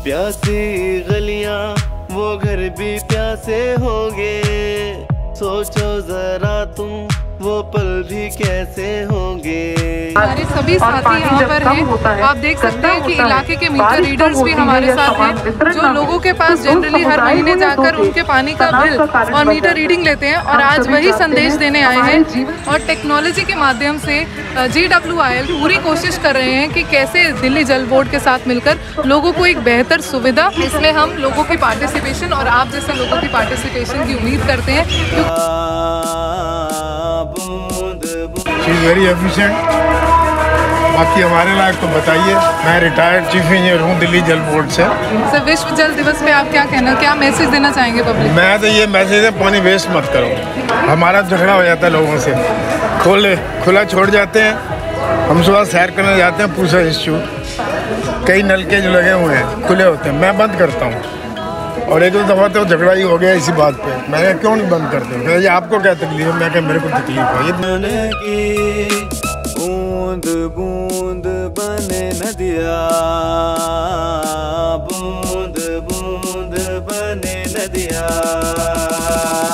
प्यासी गलियां वो घर भी प्यासे होंगे, सोचो जरा तुम वो पल भी कैसे होंगे। हमारे सभी साथी यहाँ पर हैं। आप देख सकते हैं कि इलाके के मीटर रीडर्स भी हमारे साथ हैं, जो लोगों के पास जनरली हर महीने जाकर उनके पानी का बिल और मीटर रीडिंग लेते हैं, और आज वही संदेश देने आए हैं। और टेक्नोलॉजी के माध्यम से GWIL पूरी कोशिश कर रहे हैं कि कैसे दिल्ली जल बोर्ड के साथ मिलकर लोगों को एक बेहतर सुविधा, इसमें हम लोगों की पार्टिसिपेशन और आप जैसे लोगों की पार्टिसिपेशन की उम्मीद करते हैं। Very efficient. बाकी हमारे लायक तो बताइए। मैं रिटायर्ड चीफ इंजीनियर हूँ दिल्ली जल बोर्ड से। सर, विश्व जल दिवस पे आप क्या मैसेज देना चाहेंगे पब्लिक? मैं तो ये मैसेज है, पानी वेस्ट मत करो। हमारा झगड़ा हो जाता है लोगों से, खुला छोड़ जाते हैं। हम सुबह सैर करने जाते हैं पूसा इंस्टीट्यूट, कई नलके जो लगे हुए हैं खुले होते हैं, मैं बंद करता हूँ। और एक दो दफ़ा तो झगड़ा ही हो गया इसी बात पे। मैंने क्यों नहीं बंद करते हो? ये आपको क्या तकलीफ है? मैं क्या, मेरे को तकलीफ है। ये बूंद बूंद बने नदिया, बूंद बूंद बने नदिया।